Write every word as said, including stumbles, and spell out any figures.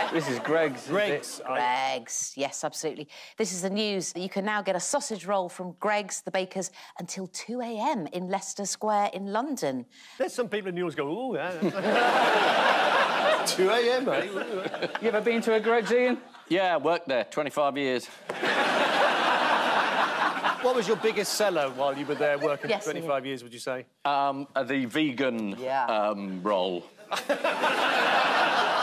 This is Greggs. Greggs. Greggs, yes, absolutely. This is the news. You can now get a sausage roll from Greggs, the bakers, until two a m in Leicester Square in London. There's some people in the news go, ooh, yeah. two a m, eh? You ever been to a Greggs, Ian? Yeah, I worked there twenty-five years. What was your biggest seller while you were there working Yes, for twenty-five Ian. years, would you say? Um, the vegan Yeah. um, roll.